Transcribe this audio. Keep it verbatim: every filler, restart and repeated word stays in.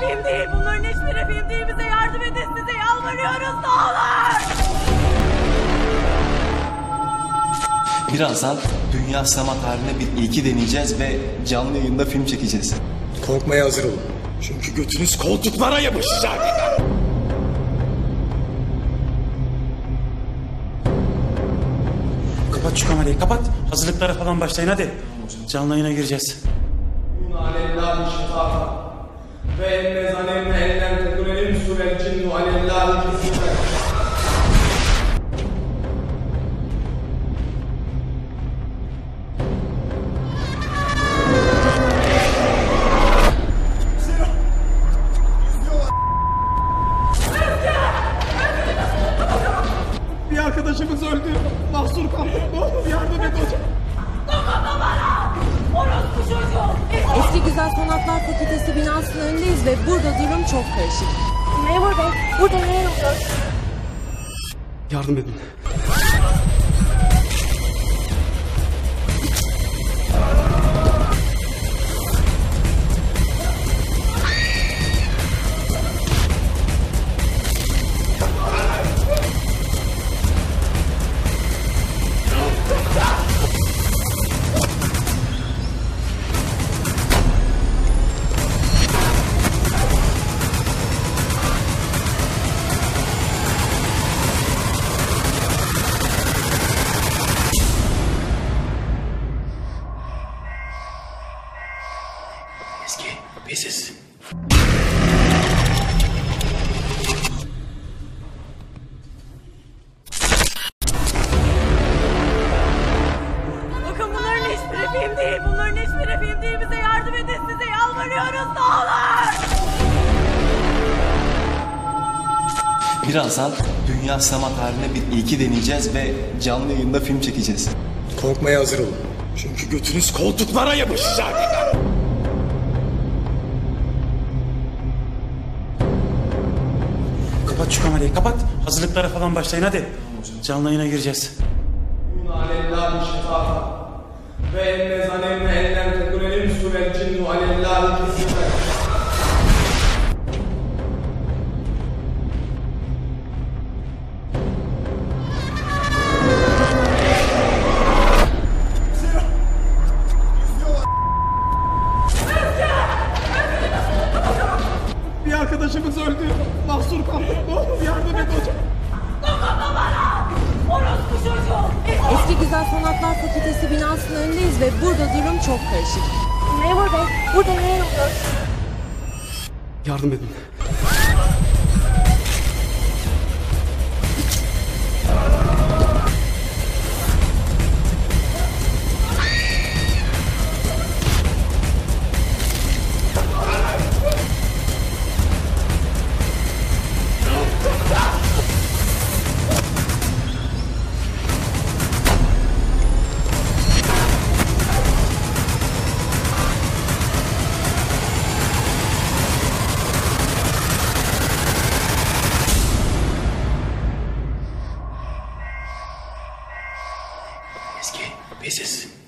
Film değil. Bunların hiçbiri film değil. Bize yardım edin. Size yalvarıyoruz. Ne olur. Birazdan dünya sinema tarihine bir ilki deneyeceğiz ve canlı yayında film çekeceğiz. Korkmaya hazır olun. Çünkü götünüz koltuklara yapışacak. Kapat şu kamerayı, kapat. Hazırlıklara falan başlayın hadi. Canlı yayına gireceğiz. Alellahi şifafa ve emme zanenne ellen tekunelim surel cinnu alellahi kesife. Bir arkadaşımız öldü. Mahsur kaldık. Ne olur yardım et hocam. Dokunma bana. Orospu çocuğu. Eski Güzel Sanatlar Fakültesi binasının önündeyiz ve burada durum çok karışık. Memur Bey, burada ne oluyor? Yardım edin. Eski biziz. Bakın bunların hiçbiri film değil. Bunların hiçbiri film değil. Bize yardım edin. Size yalvarıyoruz. Ne olur. Birazdan dünya sinema tarihine bir ilki deneyeceğiz ve canlı yayında film çekeceğiz. Korkmaya hazır olun. Çünkü götünüz koltuklara yapışacak. Kapat şu kamerayı, kapat. Hazırlıklara falan başlayın hadi. Canlı yayına gireceğiz. Alellahi şifafa ve emme zanenne ellen tekunelim surel cinnu alellahi kesife. Bir arkadaşımız öldü. Mahsur kaldık. Ne olur yardım et hocam. Dokunma bana. Orospu çocuğu. Eski Güzel Sanatlar Fakültesi binasının önündeyiz ve burada durum çok karışık. Memur Bey, burada ne oluyor? Yardım edin. Eski biziz.